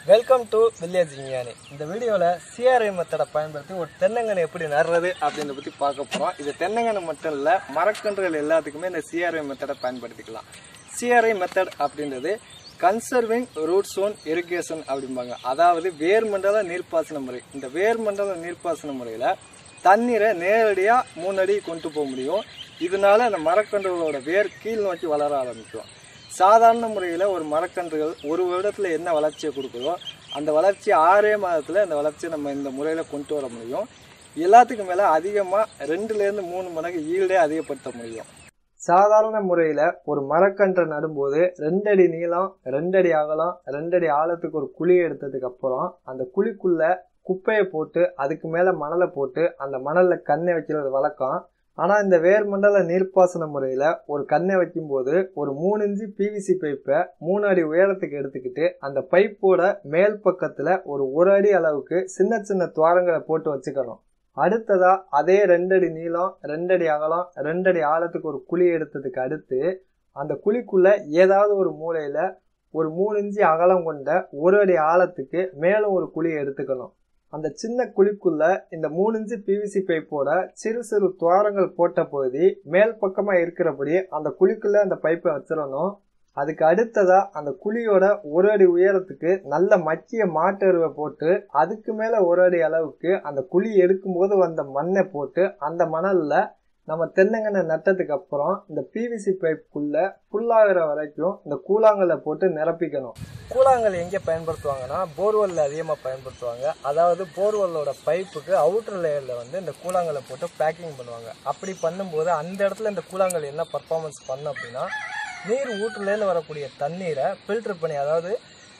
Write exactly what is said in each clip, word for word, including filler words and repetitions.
Welcome to village விஞ்ஞானி. இந்த வீடியோவில் சிஆர்ஐ மெத்தடை பயன்படுத்தி ஒரு தென்னங்கனை எப்படி நடுறது அப்படின்றத பற்றி பார்க்க போகிறோம். இது தென்னங்கனை மட்டும் இல்லை, மரக்கன்றுகள் எல்லாத்துக்குமே இந்த சிஆர்ஐ மெத்தடை பயன்படுத்திக்கலாம். சிஆர்ஐ மெத்தட் அப்படின்றது கன்சர்விங் ரூட் சோன் இரிகேஷன் அப்படிம்பாங்க. அதாவது வேர்மண்டல நீர்ப்பாசன முறை. இந்த வேர்மண்டல நீர்ப்பாசன முறையில் தண்ணீரை நேரடியாக மூணு அடி கொண்டு போக முடியும். இதனால அந்த மரக்கன்றுகளோட வேர் கீழ் நோக்கி வளர ஆரம்பிக்கும். சாதாரண முறையில் ஒரு மரக்கன்றுகள் ஒரு வருடத்தில் என்ன வளர்ச்சியை கொடுக்குதோ அந்த வளர்ச்சி ஆறே மாதத்தில் அந்த வளர்ச்சியை நம்ம இந்த முறையில் கொண்டு வர முடியும். எல்லாத்துக்கும் மேலே அதிகமாக ரெண்டுலேருந்து மூணு மடங்கு ஈல்டே அதிகப்படுத்த முடியும். சாதாரண முறையில் ஒரு மரக்கன்றை நடும்போது ரெண்டடி நீளம், ரெண்டடி அகலம், ரெண்டடி ஆழத்துக்கு ஒரு குழி எடுத்ததுக்கு அப்புறம் அந்த குழிக்குள்ளே குப்பையை போட்டு அதுக்கு மேலே மணலை போட்டு அந்த மணலில் கண்ணை வைக்கிறது வழக்கம். ஆனால் இந்த வேர்மண்டல நீர்ப்பாசன முறையில் ஒரு கண்ணை வைக்கும்போது ஒரு மூணு இன்ச்சு பிவிசி பைப்பை மூணு அடி உயரத்துக்கு எடுத்துக்கிட்டு அந்த பைப்போட மேல் பக்கத்தில் ஒரு ஒரு அடி அளவுக்கு சின்ன சின்ன துவாரங்களை போட்டு வச்சுக்கணும். அடுத்ததா அதே ரெண்டடி நீளம், ரெண்டடி அகலம், ரெண்டடி ஆழத்துக்கு ஒரு குழி எடுத்ததுக்கு அடுத்து அந்த குழிக்குள்ள ஏதாவது ஒரு மூலையில் ஒரு மூணு இன்ச்சு அகலம் கொண்ட ஒரு அடி ஆழத்துக்கு மேலும் ஒரு குழியை எடுத்துக்கணும். அந்த சின்ன குழிக்குள்ள இந்த மூணு இன்ச்சு பிவிசி பைப்போட சிறு சிறு துவாரங்கள் போட்ட பகுதி மேல் பக்கமா இருக்கிறபடி அந்த குழிக்குள்ள அந்த பைப்பை வச்சிடணும். அதுக்கு அடுத்ததா அந்த குழியோட ஒரு அடி உயரத்துக்கு நல்ல மக்கிய மாட்டெருவை போட்டு அதுக்கு மேல ஒரு அடி அளவுக்கு அந்த குழி எடுக்கும்போது வந்த மண்ணை போட்டு அந்த மணல்ல நம்ம தென்னங்கனை நட்டதுக்கு அப்புறம் இந்த பிவிசி பைப்புக்குள்ள ஃபுல்லாகிற வரைக்கும் இந்த கூழாங்கல்ல போட்டு நிரப்பிக்கணும். கூழாங்கல் எங்கே பயன்படுத்துவாங்கன்னா போர்வெல்ல அதிகமாக பயன்படுத்துவாங்க. அதாவது போர்வெல்லோட பைப்புக்கு அவுட்டர் லேயரில் வந்து இந்த கூழாங்கல்லை போட்டு பேக்கிங் பண்ணுவாங்க. அப்படி பண்ணும்போது அந்த இடத்துல இந்த கூழாங்கல் என்ன பர்ஃபார்மன்ஸ் பண்ணும் அப்படின்னா, நீர் ஊற்றுலேருந்து வரக்கூடிய தண்ணீரை ஃபில்டர் பண்ணி, அதாவது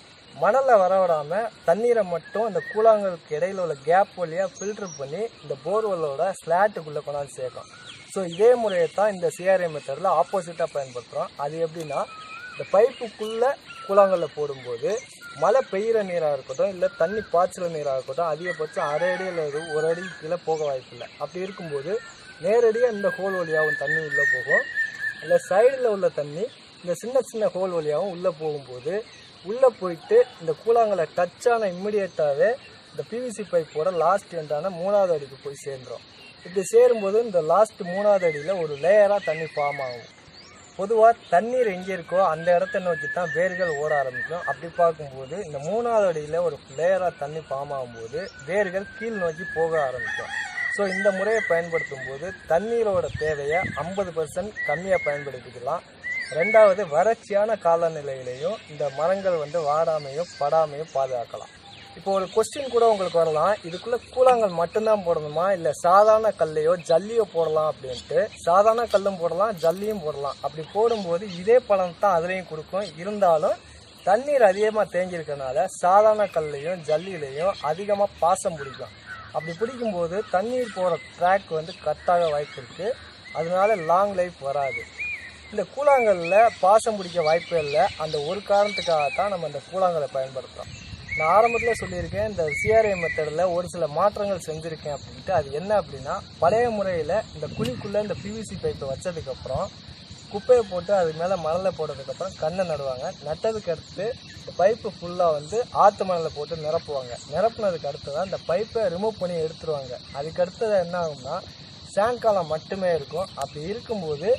மணலில் வர விடாமல் தண்ணீரை மட்டும் இந்த கூழாங்கலுக்கு இடையில உள்ள கேப் வழியாக ஃபில்டர் பண்ணி இந்த போர்வெல்லோட ஸ்லாட்டுக்குள்ளே கொண்டாந்து சேர்க்கும். ஸோ இதே முறையை தான் இந்த சிஆர்ஐ மெத்தடில் ஆப்போசிட்டாக பயன்படுத்துகிறோம். அது எப்படின்னா, இந்த பைப்புக்குள்ளே கூழாங்கல்ல போடும்போது மழை பெய்கிற நீராக இருக்கட்டும், இல்லை தண்ணி பாய்ச்சல் நீராக இருக்கட்டும், அதிகபட்சம் அரை அடி அல்லது ஒரு அடி கீழே போக வாய்ப்பில்லை. அப்படி இருக்கும்போது நேரடியாக இந்த ஹோல் வழியாகவும் தண்ணி உள்ளே போகும், இல்லை சைடில் உள்ள தண்ணி இந்த சின்ன சின்ன ஹோல் வழியாகவும் உள்ளே போகும்போது உள்ளே போயிட்டு இந்த கூழாங்கல்லை டச்சான இம்மிடியேட்டாகவே இந்த பிவிசி பைப்போட லாஸ்ட் எண்டான மூணாவது அடிக்கு போய் சேர்ந்துடும். இப்படி சேரும்போது இந்த லாஸ்ட் மூணாவது அடியில் ஒரு லேயராக தண்ணி ஃபார்ம் ஆகும். பொதுவாக தண்ணீர் எங்கே இருக்கோ அந்த இடத்த நோக்கி தான் வேர்கள் ஓட ஆரம்பிக்கும். அப்படி பார்க்கும்போது இந்த மூணாவது அடியில் ஒரு லேயராக தண்ணி ஃபார்ம் ஆகும்போது வேர்கள் கீழ் நோக்கி போக ஆரம்பிக்கும். ஸோ இந்த முறையை பயன்படுத்தும் போது தண்ணீரோட தேவையை ஐம்பது பர்சன்ட் கம்மியாக பயன்படுத்திக்கலாம். ரெண்டாவது, வறட்சியான காலநிலையிலையும் இந்த மரங்கள் வந்து வாடாமையும் படாமையும் பாதுகாக்கலாம். இப்போ ஒரு கொஸ்டின் கூட உங்களுக்கு வரலாம், இதுக்குள்ளே கூழாங்கல் மட்டும்தான் போடணுமா, இல்லை சாதாரண கல்லையோ ஜல்லியோ போடலாம் அப்படின்ட்டு. சாதாரண கல்லும் போடலாம், ஜல்லியும் போடலாம். அப்படி போடும்போது இதே பலன் தான் அதுலேயும் கொடுக்கும். இருந்தாலும் தண்ணீர் அதிகமாக தேங்கியிருக்கனால சாதாரண கல்லையும் ஜல்லியிலையும் அதிகமாக பாசம் பிடிக்கும். அப்படி பிடிக்கும்போது தண்ணீர் போகிற ட்ராக் வந்து கட்டாக வாய்ப்பு இருக்குது. அதனால லாங் லைஃப் வராது. இந்த கூழாங்கல்ல பாசம் பிடிக்க வாய்ப்பே இல்லை. அந்த ஒரு காரணத்துக்காகத்தான் நம்ம இந்த கூழாங்கலை பயன்படுத்துகிறோம். நான் ஆரம்பத்தில் சொல்லியிருக்கேன், இந்த சிஆர்ஐ மெத்தடில் ஒரு சில மாற்றங்கள் செஞ்சுருக்கேன் அப்படின்ட்டு. அது என்ன அப்படின்னா, பழைய முறையில் இந்த குழிக்குள்ளே இந்த பிவிசி பைப்பை வச்சதுக்கப்புறம் குப்பையை போட்டு அது மேலே மணலை போட்டதுக்கப்புறம் கண்ணை நடுவாங்க. நட்டதுக்கு அடுத்து இந்த பைப்பு ஃபுல்லாக வந்து ஆற்று மணலை போட்டு நிரப்புவாங்க. நிரப்புனதுக்கு அடுத்து தான் இந்த பைப்பை ரிமூவ் பண்ணி எடுத்துருவாங்க. அதுக்கு அடுத்தது என்ன ஆகும்னா, சாயங்காலம் மட்டுமே இருக்கும். அப்படி இருக்கும்போது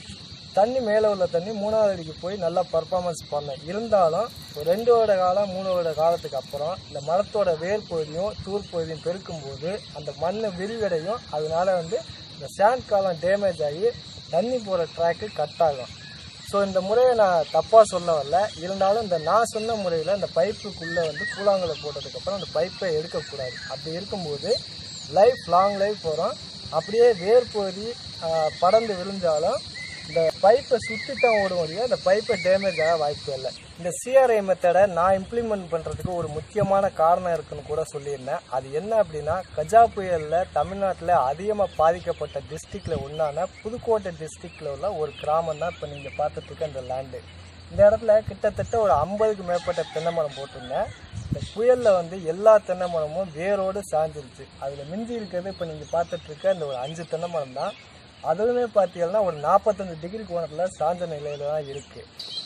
தண்ணி மேலே உள்ள தண்ணி மூணாவது அடிக்கு போய் நல்லா பர்ஃபார்மன்ஸ் பண்ணும். இருந்தாலும் ஒரு ரெண்டு வருட காலம் மூணு வருட காலத்துக்கு அப்புறம் இந்த மரத்தோட வேர் பகுதியும் தூர் பகுதியும் பெருக்கும்போது அந்த மண் விரிவடையும். அதனால வந்து இந்த சாண்ட் காலம் டேமேஜ் ஆகி தண்ணி போகிற ட்ராக்கு கட் ஆகும். ஸோ இந்த முறையை நான் தப்பாக சொல்ல வரல. இருந்தாலும் இந்த நான் சொன்ன முறையில் இந்த பைப்புக்குள்ளே வந்து கூழாங்கலை போட்டதுக்கப்புறம் அந்த பைப்பை எடுக்கக்கூடாது. அப்படி இருக்கும்போது லைஃப் லாங் லைஃப் வரும். அப்படியே வேர் பகுதி படர்ந்து விழுந்தாலும் இந்த பைப்பை சுற்றி தான் ஓடும் வழியாக இந்த பைப்பை டேமேஜ் ஆக வாய்ப்பு இல்லை. இந்த சிஆர்ஐ மெத்தடை நான் இம்ப்ளிமெண்ட் பண்ணுறதுக்கு ஒரு முக்கியமான காரணம் இருக்குன்னு கூட சொல்லியிருந்தேன். அது என்ன அப்படின்னா, கஜா புயலில் தமிழ்நாட்டில் அதிகமாக பாதிக்கப்பட்ட டிஸ்ட்ரிக்டில் ஒன்றான புதுக்கோட்டை டிஸ்ட்ரிக்டில் உள்ள ஒரு கிராமம் தான் இப்போ நீங்கள் பார்த்துட்ருக்க இந்த லேண்டு. இந்த இடத்துல கிட்டத்தட்ட ஒரு ஐம்பதுக்கு மேற்பட்ட தென்னை மரம் போட்டிருந்தேன். இந்த புயலில் வந்து எல்லா தென்னை மரமும் வேரோடு சாஞ்சிருச்சு. அதில் மிஞ்சி இருக்கிறது இப்போ நீங்கள் பார்த்துட்ருக்க இந்த ஒரு அஞ்சு தென்னை மரம் தான். அதுவுமே பார்த்தீங்கன்னா ஒரு நாற்பத்தஞ்சு டிகிரி கோணத்தில் சாஞ்ச நிலையில் தான் இருக்குது.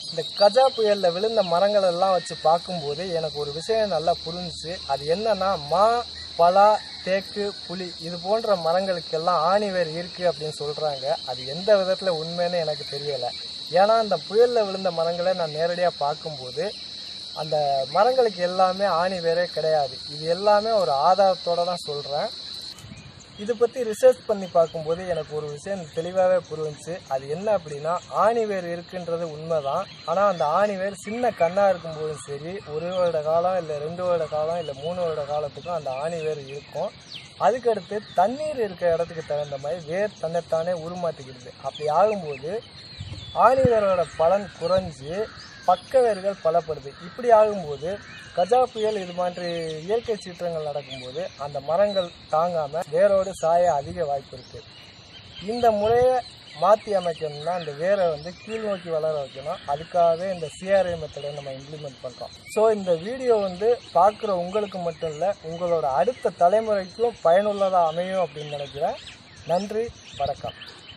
இந்த கஜா புயலில் விழுந்த மரங்கள் எல்லாம் வச்சு பார்க்கும்போது எனக்கு ஒரு விஷயம் நல்லா புரிஞ்சுச்சு. அது என்னன்னா, மா, பலா, தேக்கு, புளி இது போன்ற மரங்களுக்கெல்லாம் ஆணிவேர் இருக்குது அப்படின்னு சொல்கிறாங்க. அது எந்த விதத்தில் உண்மைன்னு எனக்கு தெரியலை. ஏன்னா அந்த புயலில் விழுந்த மரங்களை நான் நேரடியாக பார்க்கும்போது அந்த மரங்களுக்கு எல்லாமே ஆணிவேரே கிடையாது. இது எல்லாமே ஒரு ஆதாரத்தோடு தான் சொல்கிறேன். இதை பற்றி ரிசர்ச் பண்ணி பார்க்கும்போது எனக்கு ஒரு விஷயம் தெளிவாகவே புரிஞ்சுச்சு. அது என்ன அப்படின்னா, ஆணிவேர் இருக்குன்றது உண்மை தான். ஆனால் அந்த ஆணிவேர் சின்ன கண்ணாக இருக்கும்போதும் சரி, ஒரு வருட காலம் இல்லை ரெண்டு வருட காலம் இல்லை மூணு வருட காலத்துக்கும் அந்த ஆணிவேர் இருக்கும். அதுக்கடுத்து தண்ணீர் இருக்கிற இடத்துக்கு தகுந்த மாதிரி வேர் தன்னைத்தானே உருமாற்றிக்கிடுது. அப்படி ஆகும்போது ஆணிவேரோட பலன் குறைஞ்சி பக்க வேர்கள் பலப்படுது. இப்படி ஆகும்போது கஜா புயல் இது மாதிரி இயற்கை சீற்றங்கள் நடக்கும்போது அந்த மரங்கள் தாங்காமல் வேரோடு சாய அதிக வாய்ப்பு இருக்குது. இந்த முறையை மாற்றி அமைக்கணும்னா அந்த வேரை வந்து கீழ் நோக்கி வளர வைக்கணும். அதுக்காகவே இந்த சிஆர்ஐ மெத்தடை நம்ம இம்ப்ளிமெண்ட் பண்ணுறோம். ஸோ இந்த வீடியோ வந்து பார்க்குற உங்களுக்கு மட்டும் இல்லை, உங்களோட அடுத்த தலைமுறைக்கும் பயனுள்ளதாக அமையும் அப்படின்னு நினைக்கிறேன். நன்றி, வணக்கம்.